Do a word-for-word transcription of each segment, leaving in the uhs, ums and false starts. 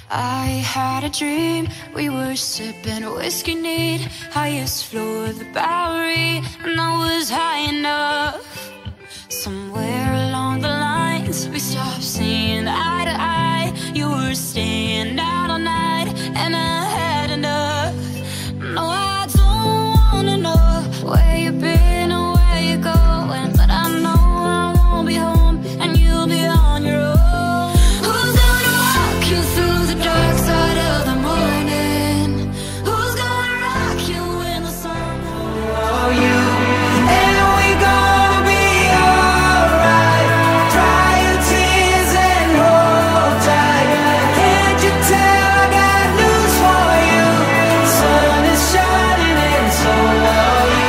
I had a dream, we were sipping whiskey neat, highest floor of the Bowery, and I was high enough. Somewhere along the lines, we stopped seeing eye to eye. You were staying out all night, and I had enough. No, I don't wanna know where you've been or where you're going, but I know I won't be home, and you'll be on your own. Who's gonna walk you through the dark side of the morning? Who's gonna rock you when the sun goes? Oh, you and we gonna be alright. Dry your tears and hold tight. Can't you tell I got news for you? The sun is shining and so are you.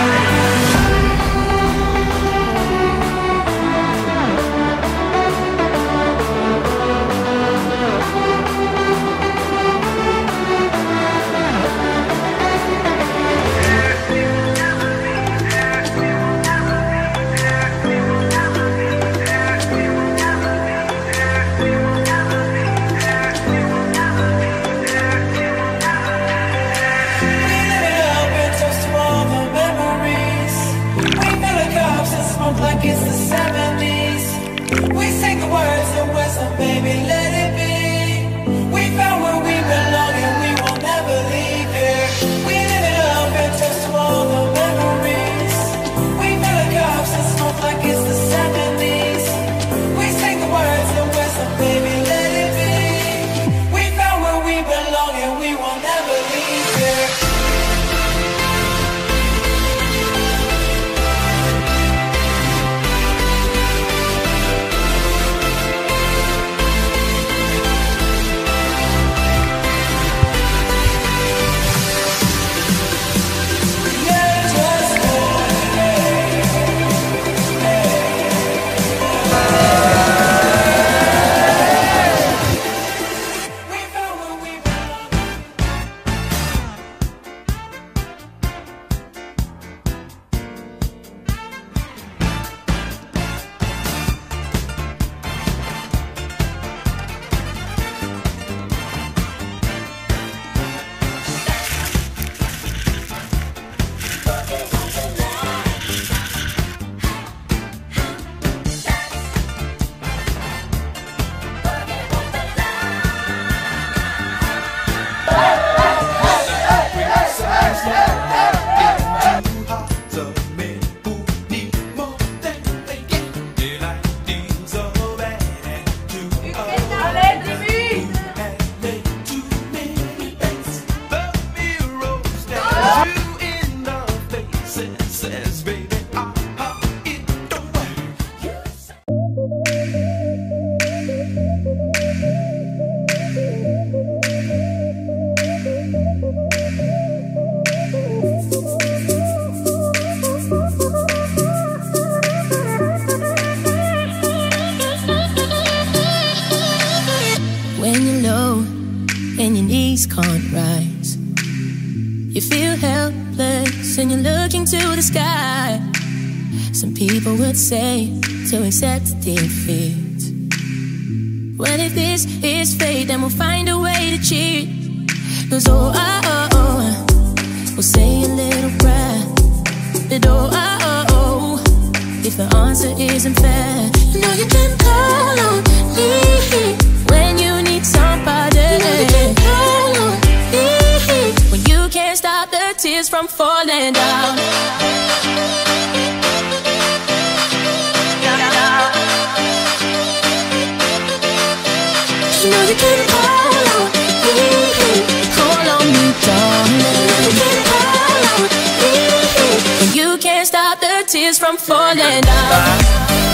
Like it's the seventies. We sing the words and whistle, baby, let it be. We found where we belong and we will never leave here. We live it up and toast to all the memories. We fill the cups and smoke like it's the seventies. We sing the words and whistle, baby, let it be. We found where we belong and we will never leave here. Can't rise. You feel helpless and you're looking to the sky. Some people would say to accept defeat. Well, if this is fate, then we'll find a way to cheat. Cause oh, oh, oh, oh, we'll say a little prayer. But oh, oh, oh, oh, if the answer isn't fair, you know you can call on me when you need somebody. You know you can call on me when you can't stop the tears from falling down. You know you can call on me, call on me, darling. You can call on me when you can't stop the tears from falling down.